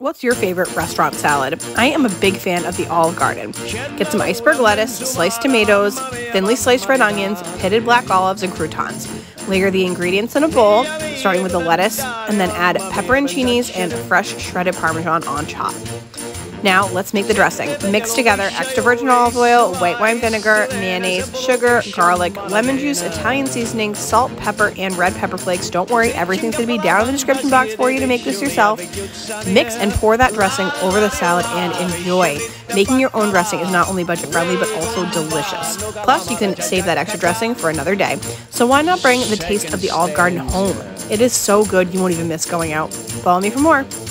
What's your favorite restaurant salad? I am a big fan of the Olive Garden. Get some iceberg lettuce, sliced tomatoes, thinly sliced red onions, pitted black olives, and croutons. Layer the ingredients in a bowl, starting with the lettuce, and then add pepperoncinis and fresh shredded parmesan on top. Now, let's make the dressing. Mix together extra virgin olive oil, white wine vinegar, mayonnaise, sugar, garlic, lemon juice, Italian seasoning, salt, pepper, and red pepper flakes. Don't worry, everything's going to be down in the description box for you to make this yourself. Mix and pour that dressing over the salad and enjoy. Making your own dressing is not only budget-friendly, but also delicious. Plus, you can save that extra dressing for another day. So why not bring the taste of the Olive Garden home? It is so good, you won't even miss going out. Follow me for more.